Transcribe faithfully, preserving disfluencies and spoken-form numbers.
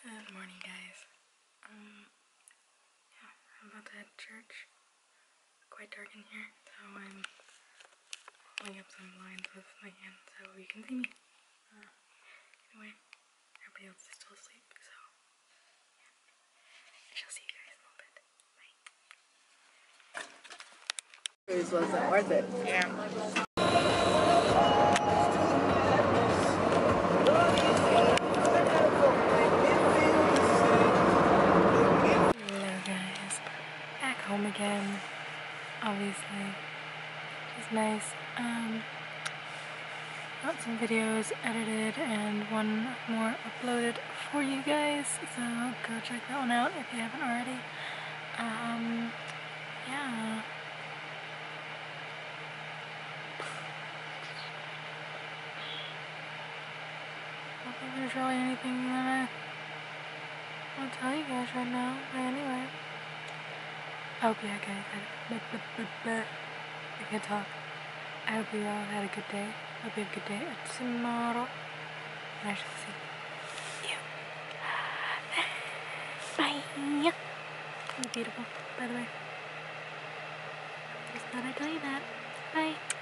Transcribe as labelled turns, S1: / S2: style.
S1: Good morning, guys. Um, yeah, I'm about to head to church. Quite dark in here, so I'm holding up some lines with my hand so you can see me. Uh, anyway, everybody else is still asleep, so yeah. I shall see you guys in a little bit. Bye.
S2: Cruise wasn't worth it.
S1: Yeah. Back home again, obviously, which is nice. Um, got some videos edited and one more uploaded for you guys, so go check that one out if you haven't already. Um, yeah. I don't think there's really anything that I want to tell you guys right now, but anyway. I hope you guys had a I can't talk. I hope you all had a good day. I hope you have a good day tomorrow. And I shall see you. Bye. You're beautiful, by the way. Just thought I'd tell you that. Bye.